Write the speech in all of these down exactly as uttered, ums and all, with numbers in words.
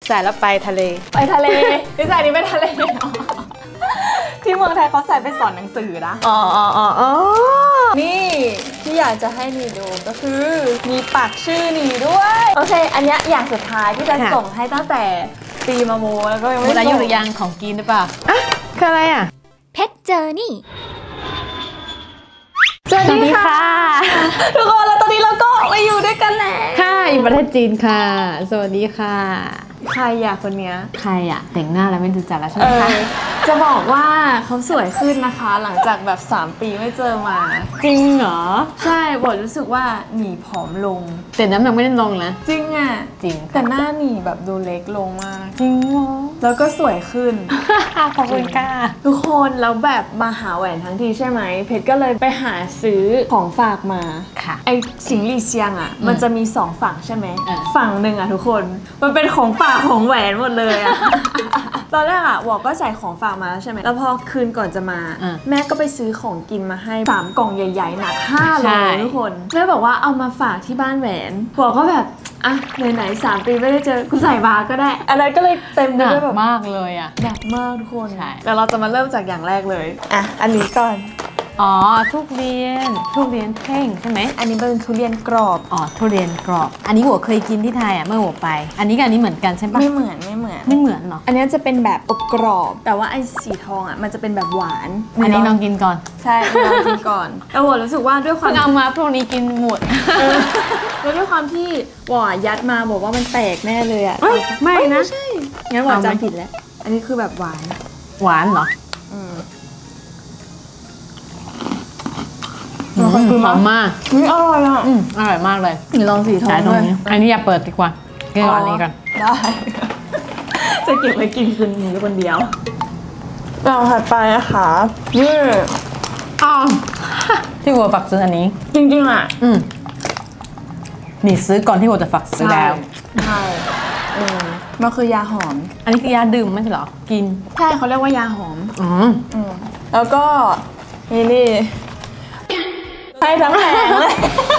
ใส่แล้วไปทะเลไปทะเลนิสัยนี้ไปทะเลที่เมืองไทยเขาใส่ไปสอนหนังสือนะอ๋ออ๋ออ๋อนี่ที่อยากจะให้นีดูก็คือมีปักชื่อนีด้วยโอเคอันนี้อย่างสุดท้ายที่จะส่งให้ตั้งแต่ปีมาโมแล้วก็ยังไม่ได้อยู่หรือยังของกินหรือเปล่าอ่ะคืออะไรอ่ะเพชรเจอนี่สวัสดีค่ะทุกคนแล้วตอนนี้เราก็มาอยู่ด้วยกันแล้วค่ะอยู่ประเทศจีนค่ะสวัสดีค่ะใครอยากคนเนี้ยใครอ่ะแต่งหน้าแล้วไม่ดูจัดแล้วใช่ไหมคะจะบอกว่าเขาสวยขึ้นนะคะหลังจากแบบสามปีไม่เจอมาจริงเหรอใช่บอกรู้สึกว่าหนีผอมลงแต่น้ำหนักไม่ได้ลงนะจริงอ่ะจริงแต่หน้าหนีแบบดูเล็กลงมากจริงเหรอแล้วก็สวยขึ้นขอบคุณค่ะทุกคนแล้วแบบมาหาแหวนทั้งทีใช่ไหมเพชรก็เลยไปหาซื้อของฝากมาค่ะไอสิงหลี่เซียงอ่ะมันจะมีสองฝั่งใช่ไหมฝั่งหนึ่งอ่ะทุกคนมันเป็นของฝากของแหวนหมดเลยอ่ะตอนแรกอ่ะวอกก็ใส่ของฝากมาใช่ไหมแล้วพอคืนก่อนจะมาแม่ก็ไปซื้อของกินมาให้สามกล่องใหญ่ๆหนักห้าโลทุกคนแม่บอกว่าเอามาฝากที่บ้านแหวนวอกก็แบบอ่ะไหนๆสามปีไม่ได้เจอกูใส่บาก็ได้อันนั้นก็เลยเต็มด้วยแบบมากเลยอ่ะหนักมากทุกคนแต่เราจะมาเริ่มจากอย่างแรกเลยอ่ะอันนี้ก่อนอ๋อทุเรียนทุเรียนเพ่งใช่ไหมอันนี้เป็นทุเรียนกรอบอ๋อทุเรียนกรอบอันนี้หัวเคยกินที่ไทยอ่ะเมื่อหัวไปอันนี้กับอันนี้เหมือนกันใช่ปะไม่เหมือนไม่เหมือนไม่เหมือนหรออันนี้จะเป็นแบบอบกรอบแต่ว่าไอ้สีทองอ่ะมันจะเป็นแบบหวานอันนี้ลองกินก่อนใช่ลองกินก่อนแต่วอรู้สึกว่าด้วยความเอามาพวกนี้กินหมดแล้วด้วยความที่วอยัดมาบอกว่ามันแตกแน่เลยอ่ะไม่นะใช่งั้นวอจำผิดแล้วอันนี้คือแบบหวานหวานเหรอคือหอมมากอร่อยอ่ะอร่อยมากเลยนี่ลองสีทองด้วยอันนี้อย่าเปิดดีกว่าเก็บอันนี้ก่อนได้จะเก็บไว้กินคืนนี้คนเดียวเราถัดไปนะคะนี่อ๋อที่หัวฝักซื้ออันนี้จริงๆอ่ะอืมนี่ซื้อก่อนที่หัวจะฝักซื้อแล้วใช่อืมมันคือยาหอมอันนี้คือยาดื่มไม่ใช่เหรอกินใช่เขาเรียกว่ายาหอมอืมอืมแล้วก็นี่นี่ให้ทั้งแผงเลย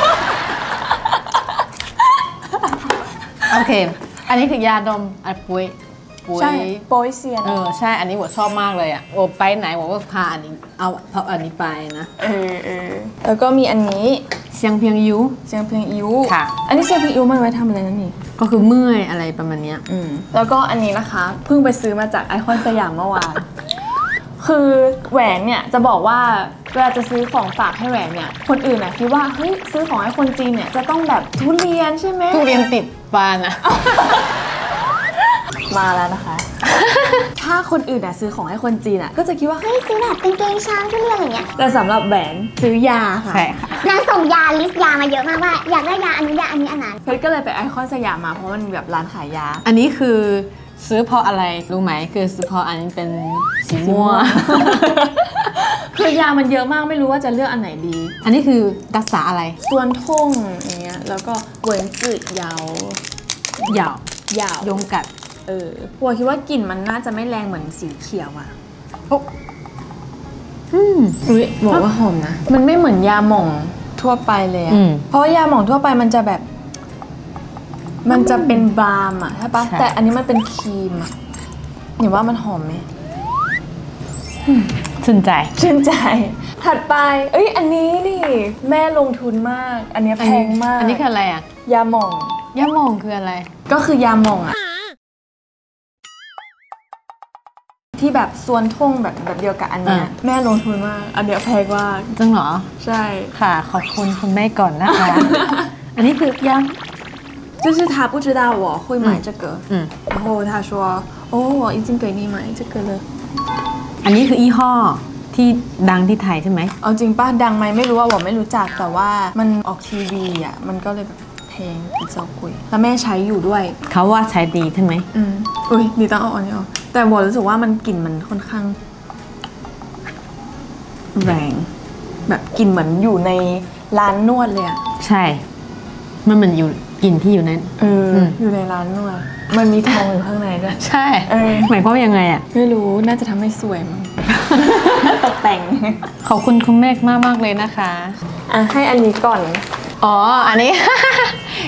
โอเคอันนี้คือยาดมอัดปุ้ยปุ้ยโปยเซียนเออใช่อันนี้หัวชอบมากเลยอ่ะโอ้ไปไหนหัวก็พาอันนี้เอาเอาอันนี้ไปนะเออเออแล้วก็มีอันนี้เซียงเพียงยูเซียงเพียงยูค่ะอันนี้เซียงเพียงยูมันไว้ทำอะไรนั่นนี่ก็คือเมื่อยอะไรประมาณเนี้ยอืมแล้วก็อันนี้นะคะเพิ่งไปซื้อมาจากไอคอนสยามเมื่อวานคือแหวนเนี่ยจะบอกว่าเวลาจะซื้อของฝากให้แหวนเนี่ยคนอื่นอ่ะคิดว่าเฮ้ยซื้อของให้คนจีนเนี่ยจะต้องแบบทุเรียนใช่ไหมทุเรียนติดปานอะมาแล้วนะคะถ้าคนอื่นอ่ะซื้อของให้คนจีนอ่ะก็จะคิดว่าเฮ้ยซื้อแบบกางเกงช้างทุเรียนอะไรเงี้ยแต่สำหรับแหวนซื้อยาค่ะใช่ค่ะนางส่งยาลิสต์ยามาเยอะมากว่าอยากได้ยาอันนี้ยาอันนี้อันนั้นเพชรก็เลยไปไอคอนสยามมาเพราะมันแบบร้านขายยาอันนี้คือซื้อเพราะอะไรรู้ไหมคือซื้อเพราะอันนี้เป็นสีม่วงคือยามันเยอะมากไม่รู้ว่าจะเลือกอันไหนดีอันนี้คือรักษาอะไรส่วนท่งอย่างเงี้ยแล้วก็เว้นจืดยาวยาวยาวยงกัดเออพวกคิดว่ากลิ่นมันน่าจะไม่แรงเหมือนสีเขียวอ่ะโอ้อืมอุ้ยบอกว่าหอมนะมันไม่เหมือนยาหม่องทั่วไปเลยอ่ะเพราะยาหม่องทั่วไปมันจะแบบมันจะเป็นบาล์มอ่ะใช่ปะแต่อันนี้มันเป็นครีมอ่ะหนูว่ามันหอมไหมชื่นใจชื่นใจถัดไปเอ้ยอันนี้นี่แม่ลงทุนมากอันนี้แพงมากอันนี้คืออะไรอ่ะยาหม่องยาหม่องคืออะไรก็คือยาหม่องอ่ะที่แบบส่วนท่งแบบแบบเดียวกับอันนี้แม่ลงทุนมากอันเดียวแพงมากจริงเหรอใช่ค่ะขอบคุณคุณแม่ก่อนนะคะอันนี้คือยัง就是他不知道我会买这个嗯然后他说哦我已经给你买这个了อันนี้คือยี่ห้อที่ดังที่ไทยใช่ไหมเอาจริงป่ะดังไหมไม่รู้ว่าผมไม่รู้จักแต่ว่ามันออกทีวีอ่ะมันก็เลยแบบแพงเป็นเจ้ากุยแล้วแม่ใช้อยู่ด้วยเขาว่าใช้ดีใช่ไหมอืมอุ้ยดีต้องเอาอันนี้ออกแต่ผมรู้สึกว่ามันกลิ่นมันค่อนข้างแรงแบบกลิ่นเหมือนอยู่ในร้านนวดเลยอ่ะใช่มันเหมือนอยู่กลิ่นที่อยู่ในเอออยู่ในร้านนวดมันมีทองอยู่ข้างในด้วยใช่หมายความว่ายังไงอ่ะไม่รู้น่าจะทำให้สวยมั้งตกแต่งขอบคุณคุณแม่มากมากเลยนะคะอ่ะให้อันนี้ก่อนอ๋ออันนี้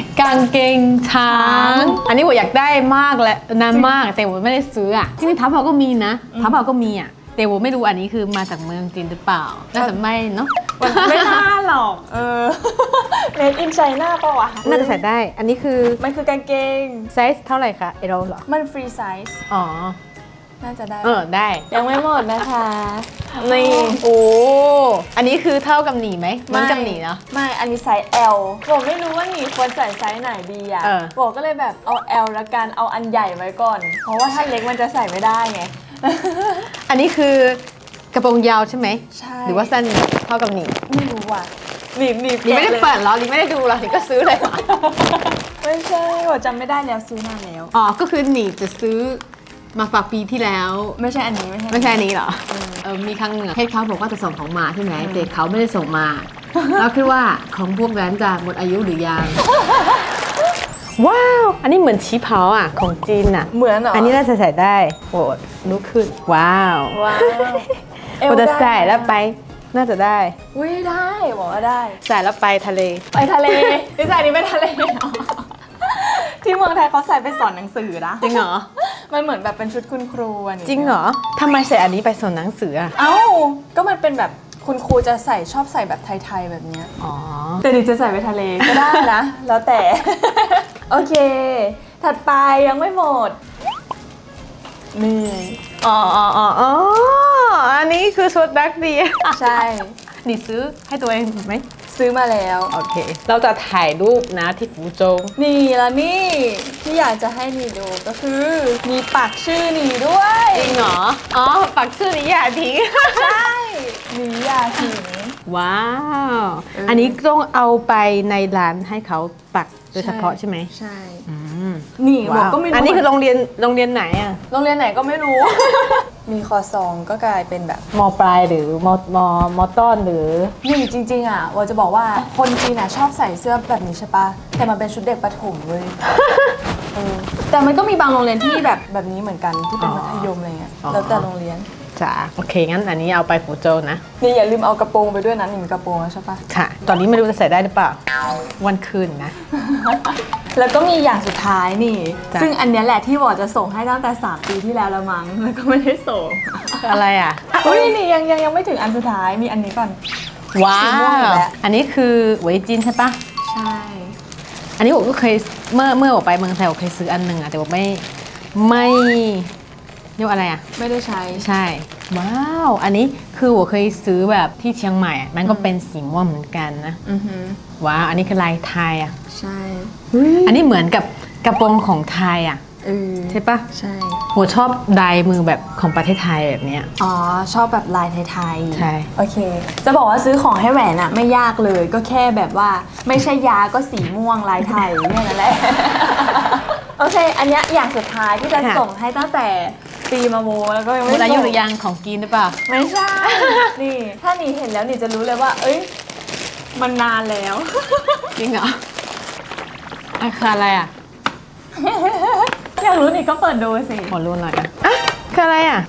กางเกงช้างอันนี้ผมอยากได้มากและนานมากแต่ผมไม่ได้ซื้ออ่ะที่นี่ทับเผาก็มีนะทับเผาก็มีอ่ะแต่ผมไม่รู้อันนี้คือมาจากเมืองจีนหรือเปล่าน่าจะไม่เนาะไม่น่าหรอกเออเมดอินไชน่าปะวะน่าจะใส่ได้อันนี้คือมันคือกางเกงไซส์เท่าไหร่คะเอโรเหรอมันฟรีไซส์อ๋อน่าจะได้เออได้ยังไม่หมดนะคะนี่โอ้อันนี้คือเท่ากับหนีไหมเหมือนกับหนีเนาะไม่อันนี้ไซส์ L ผมไม่รู้ว่าหนีควรใส่ไซส์ไหนดีอ่ะผมก็เลยแบบเอา L ละกันเอาอันใหญ่ไว้ก่อนเพราะว่าถ้าเล็กมันจะใส่ไม่ได้ไงอันนี้คือกระโปรงยาวใช่ไหมใช่หรือว่าสั้นเท่ากับหนีไม่รู้ว่ะหนีบหนีบไม่ได้เปิดหรอหนีไม่ได้ดูหรอหนีก็ซื้อเลยไม่ใช่ผมจำไม่ได้แล้วซื้อนานแล้วอ๋อก็คือหนีจะซื้อมาฝากปีที่แล้วไม่ใช่อันนี้ไม่ใช่ไม่ใช่อันนี้เหรอเออมีครั้งหนึ่งเพจเขาบอกว่าจะส่งของมาใช่ไหมแต่เขาไม่ได้ส่งมาแล้วคิดว่าของพวกนั้นจะหมดอายุหรือยังว้าวอันนี้เหมือนชีเผาอ่ะของจีนอ่ะเหมือนเหรออันนี้น่าจะใส่ได้โหลุกขึ้นว้าวว้าวเอวจะใส่แล้วไปน่าจะได้อุ้ยได้บอกว่าได้ใส่แล้วไปทะเลไปทะเลนี่ใส่นี่ไปทะเลที่เมืองไทยเขาใส่ไปสอนหนังสือนะจริงเหรอมันเหมือนแบบเป็นชุดคุณครูอันนี้จริงเหรอทำไมใส่อันนี้ไปสอนหนังสืออ่ะเอ้าก็มันเป็นแบบคุณครูจะใส่ชอบใส่แบบไทยๆแบบนี้อ๋อแต่ดิจะใส่ไปทะเลก็ได้นะแล้วแต่โอเคถัดไปยังไม่หมดนี่อ๋ออ๋ออ๋ออันนี้คือชุดดักดีใช่ดิซื้อให้ตัวเองไหมซื้อมาแล้วโอเคเราจะถ่ายรูปนะที่ฟูโจวนี่แล้วนี่ที่อยากจะให้นี่ดูก็คือมีปักชื่อนี่ด้วยจริงเหรออ๋อปักชื่อนี่อย่าทิ้งใช่นี่อย่าทิ้งว้าวอันนี้ต้องเอาไปในร้านให้เขาปักโดยเฉพาะใช่ไหมใช่นี่ผมก็ไม่รู้อันนี้คือโรงเรียนโรงเรียนไหนอะโรงเรียนไหนก็ไม่รู้มีคอซองก็กลายเป็นแบบมปลายหรือมมมต้นหรือนี่จริงๆอ่ะว่าจะบอกว่าคนจีนอ่ะชอบใส่เสื้อแบบนี้ใช่ปะแต่มันเป็นชุดเด็กประถมเลยแต่มันก็มีบางโรงเรียนที่แบบแบบนี้เหมือนกันที่เป็นมัธยมอะไรเงี้ยแล้วแต่โรงเรียนจ้าโอเคงั้นอันนี้เอาไปฟูโจวนะนี่อย่าลืมเอากระโปรงไปด้วยนะนี่มีกระโปรงใช่ปะค่ะตอนนี้ไม่รู้จะใส่ได้หรือเปล่าวันคืนนะแล้วก็มีอย่างสุดท้ายนี่ซึ่งอันนี้แหละที่บอกจะส่งให้ตั้งแต่สามปีที่แล้วละมั้งแล้วก็ไม่ได้ส่งอะไรอ่ะอุ้ยนี่ยังยังยังไม่ถึงอันสุดท้ายมีอันนี้ก่อนว้าวอันนี้คือเวยจินใช่ปะใช่อันนี้ผมก็เคยเมื่อเมื่อออกไปเมืองไทยผมเคยซื้ออันหนึ่งอะแต่ผมไม่ไม่เรียกอะไรอ่ะไม่ได้ใช้ใช่ว้าวอันนี้คือผมเคยซื้อแบบที่เชียงใหม่มันก็เป็นสีม่วงเหมือนกันนะว้าวอันนี้คือลายไทยอ่ะใช่อันนี้เหมือนกับกระโปรงของไทยอ่ะใช่ปะใช่ผมชอบลายมือแบบของประเทศไทยแบบนี้อ๋อชอบแบบลายไทยๆใช่โอเคจะบอกว่าซื้อของให้แหวนอะไม่ยากเลยก็แค่แบบว่าไม่ใช่ยาก็สีม่วงลายไทยเนี่ยนั่นแหละโอเคอันนี้อย่างสุดท้ายที่จะส่งให้ตั้งแต่ปีมาโมแล้วก็ยังไม่ได้อายุหรือยังของกินหรือเปล่าไม่ใช่นี่ถ้านี่เห็นแล้วนี่จะรู้เลยว่าเอ้ยมันนานแล้วจริงเหรออ่ะคืออะไรอ่ะอยากรู้นี่ก็เปิดดูสิขอรู้หน่อยอ่ะคืออะไรอ่ะ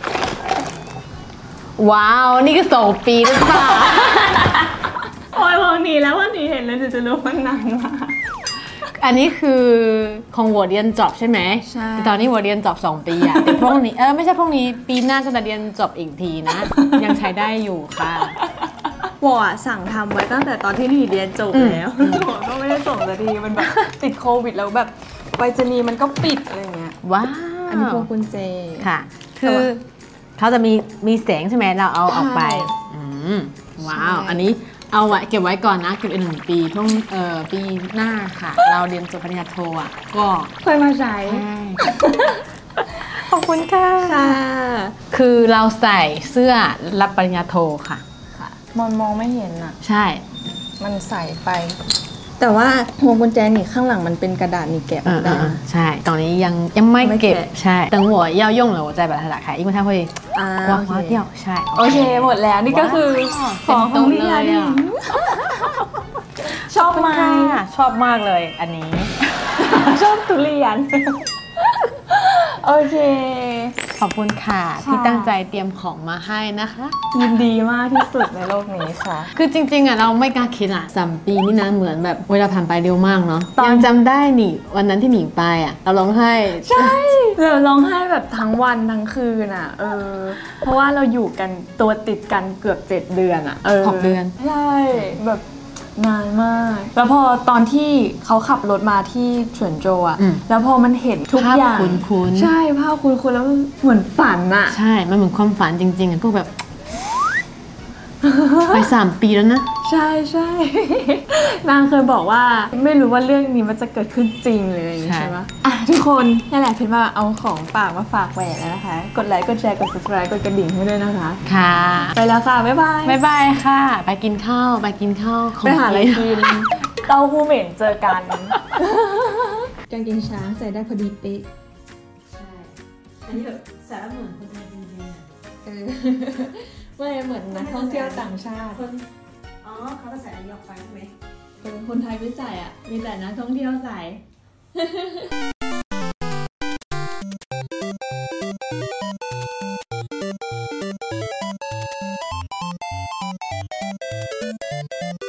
ว้าวนี่ก็สองปีหรือเปล่าโอ้ยพอหนีแล้วว่าหนีเห็นแล้วจะรู้มันนานมากอันนี้คือของวัวเรียนจบใช่ไหมใช่แต่ตอนนี้วัวเรียนจบสองปีอะแต่พวกนี้เออไม่ใช่พวกนี้ปีหน้าก็จะเรียนจบอีกทีนะยังใช้ได้อยู่ค่ะวัวสั่งทำไว้ตั้งแต่ตอนที่หนีเรียนจบแล้ววัวก็ไม่ได้ส่งสักทีมันแบบติดโควิดแล้วแบบไปรษณีย์มันก็ปิดอะไรเงี้ยว้าวอันนี้พวงกุญแจค่ะคือเขาจะมีมีแสงใช่ไหมเราเอาออกไปว้าวอันนี้เอาไว้เก็บไว้ก่อนนะเก็บอีกหนึ่งปีเพิ่งเอ่อปีหน้าค่ะเราเรียนจบปริญญาโทอ่ะก็เคยมาใช้ขอบคุณค่ะคือเราใส่เสื้อรับปริญญาโทค่ะค่ะมองมองไม่เห็นอ่ะใช่มันใส่ไปแต่ว่าพวงกุญแจนี่ข้างหลังมันเป็นกระดาษนี่แกะได้ใช่ตอนนี้ยังยังไม่เก็บใช่等我要用了我再把它打开因为它会刮花掉ใช่โอเคหมดแล้วนี่ก็คือของของพี่ยาดิชอบมากชอบมากเลยอันนี้ชอบทุเรียนโอเคขอบคุณค่ะที่ตั้งใจเตรียมของมาให้นะคะยินดีมากที่สุดในโลกนี้ค่ะคือจริงๆอ่ะเราไม่กล้าคิดอ่ะสามปีนี่นะเหมือนแบบเวลาผ่านไปเร็วมากเนาะยังจำได้นี่วันนั้นที่หนีไปอ่ะเราร้องไห้ใช่เราร้องไห้แบบทั้งวันทั้งคืนอ่ะเออเพราะว่าเราอยู่กันตัวติดกันเกือบเจ็ดเดือนอ่ะหกเดือนใช่แบบนานมากแล้วพอตอนที่เขาขับรถมาที่เฉินโจวอ่ะแล้วพอมันเห็นทุกอย่างคุ้นๆใช่ภาพคุ้นๆแล้วเหมือนฝันอ่ะใช่มันเหมือนความฝันจริงๆอ่ะพวกแบบไปสามปีแล้วนะใช่ใช่นางเคยบอกว่าไม่รู้ว่าเรื่องนี้มันจะเกิดขึ้นจริงเลยใช่ไหมอ่ะทุกคนนี่แหละเพชรมาเอาของฝากมาฝากแหวนแล้วนะคะกดไลค์กดแชร์กด subscribe กดกระดิ่งให้ด้วยนะคะค่ะไปแล้วค่ะบ๊ายบายบ๊ายบายค่ะไปกินข้าวไปกินข้าวไปหาอะไรกินเต้าหู้เหม็นเจอกันกางเกงช้างใส่ได้พอดีเป๊ะใช่อันนี้แบบใส่แล้วเหมือนคนไทยจริงๆเออไม่เหมือนนักท่องเที่ยวต่างชาติอ๋อเขาจะใส่อันนี้ออกไปใช่ไหมเป็นคนไทยไม่ใส่อ่ะมีแต่นักท่องเที่ยวใส่